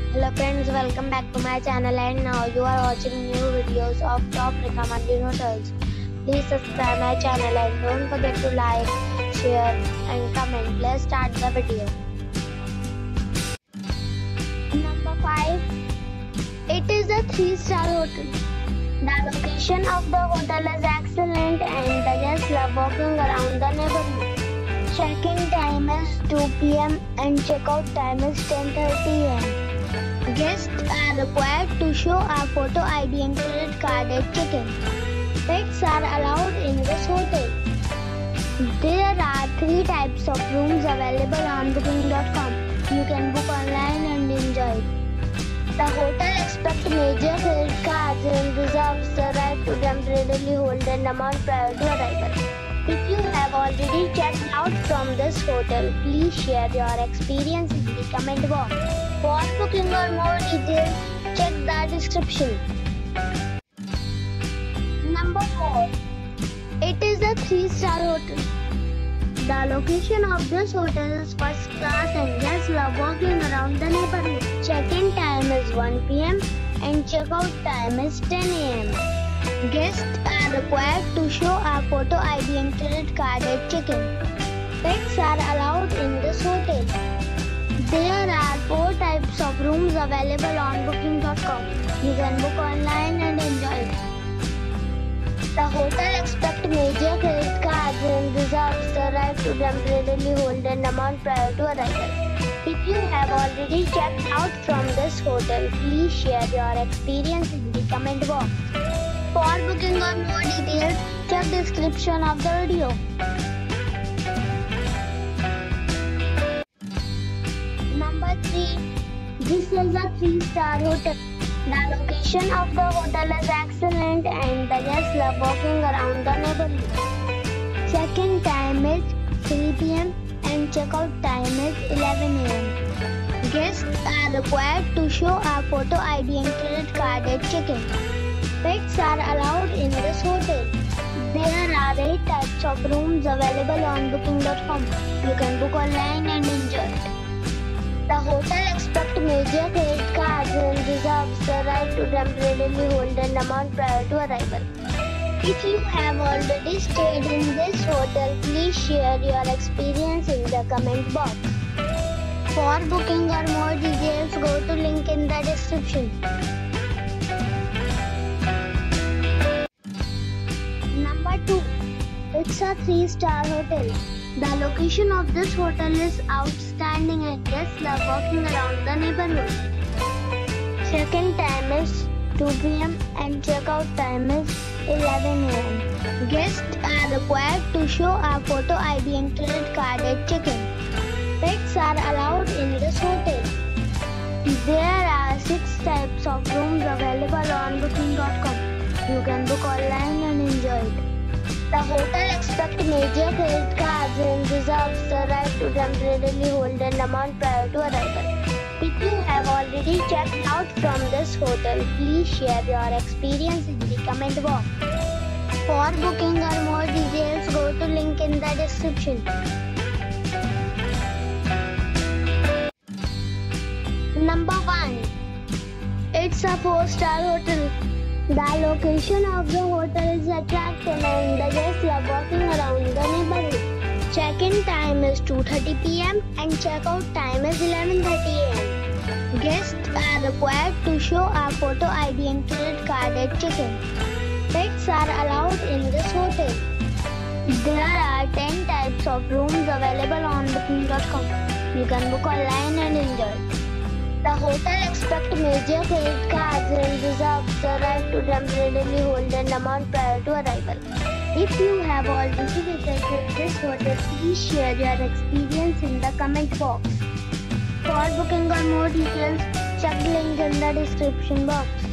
Hello friends, welcome back to my channel, and now you are watching new videos of top recommended hotels. Please subscribe my channel and don't forget to like, share and comment. Let's start the video. Number 5. It is a 3-star hotel. The location of the hotel is excellent and the guests love walking around the neighborhood. Check-in time is 2 p.m. and check-out time is 10:30 a.m. Guests are required to show a photo ID and credit card at check-in. Pets are allowed in this hotel. There are 3 types of rooms available on booking.com. You can book online and enjoy it. The hotel accepts major credit cards and reserves the right to temporarily hold an amount prior to arrival. If you have already checked out from this hotel, please share your experience in the comment box. For booking or more details, check the description. Number 4. It is a 3-star hotel. The location of this hotel is first class and guests love walking around the neighborhood. Check-in time is 1 p.m. and check-out time is 10 a.m. Guests are required to show a photo ID and credit card at check-in. Pets are allowed in this hotel. There are 4 types of rooms available on booking.com. You can book online and enjoy it. The hotel accepts major credit cards and reserves the right to temporarily hold an amount prior to arrival. If you have already checked out from this hotel, please share your experience in the comment box. For booking or more details, check the description of the video. Number 3. This is a 3-star hotel. The location of the hotel is excellent and the guests love walking around the neighborhood. Check-in time is 3 p.m. and check-out time is 11 a.m. Guests are required to show a photo ID and credit card at check-in. Pets are allowed in this hotel. There are 8 types of rooms available on booking.com. You can book online and enjoy it. The hotel accepts major credit cards and reserves the right to temporarily hold an amount prior to arrival. If you have already stayed in this hotel, please share your experience in the comment box. For booking or more details, go to link in the description. Number 2. It's a 3-star hotel. The location of this hotel is outstanding and guests love walking around the neighborhood. Check-in time is 2 p.m. and check-out time is 11 a.m. Guests are required to show a photo ID and credit card at check-in. Pets are allowed in this hotel. There are 6 types of rooms available on booking.com. You can book online and enjoy it. The hotel accepts major credit cards and reserves the right to temporarily hold an amount prior to arrival. If you have already checked out from this hotel, please share your experience in the comment box. For booking or more details, go to link in the description. Number 1. It's a 4-star hotel. The location of the hotel is attractive and the guests love walking around the neighborhood. Check-in time is 2:30 p.m. and check-out time is 11:30 a.m. Guests are required to show a photo ID and credit card at check-in. Pets are allowed in this hotel. There are 10 types of rooms available on booking.com. You can book online and enjoy it. The hotel accepts major credit cards and reserves the right to temporarily hold an amount prior to arrival. If you have already visited this hotel, please share your experience in the comment box. For booking or more details, check the link in the description box.